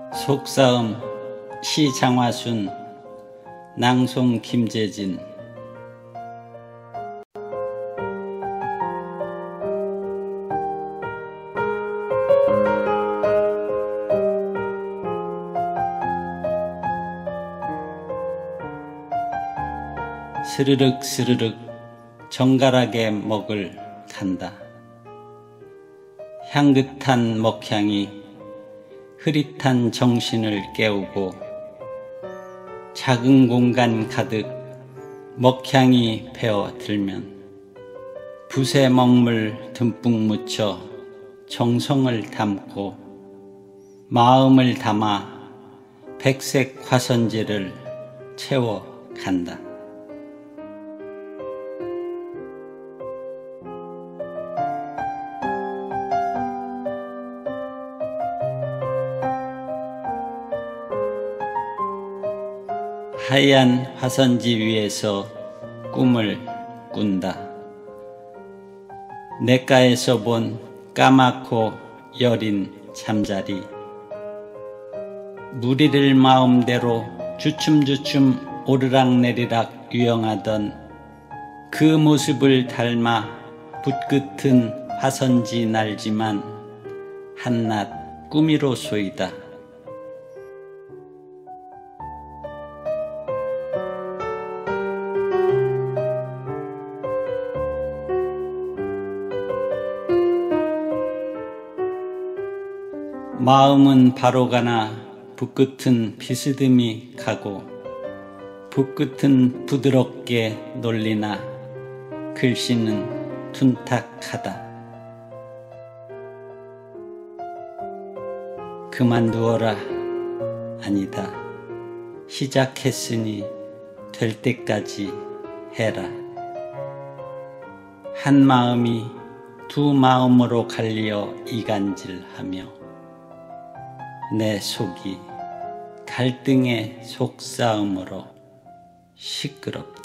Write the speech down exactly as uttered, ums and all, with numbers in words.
속사음 시 장화순 낭송 김재진. 스르륵 스르륵 정갈하게 먹을 탄다. 향긋한 먹향이 흐릿한 정신을 깨우고 작은 공간 가득 먹향이 배어들면 붓에 먹물 듬뿍 묻혀 정성을 담고 마음을 담아 백색 화선지를 채워간다. 하얀 화선지 위에서 꿈을 꾼다. 냇가에서 본 까맣고 여린 잠자리, 무리를 마음대로 주춤주춤 오르락내리락 유영하던 그 모습을 닮아 붓끝은 화선지 날지만 한낱 꿈이로소이다. 마음은 바로 가나 붓끝은 비스듬히 가고 붓끝은 부드럽게 놀리나 글씨는 둔탁하다. 그만두어라. 아니다. 시작했으니 될 때까지 해라. 한 마음이 두 마음으로 갈려 이간질하며 내 속이 갈등의 속싸움으로 시끄럽다.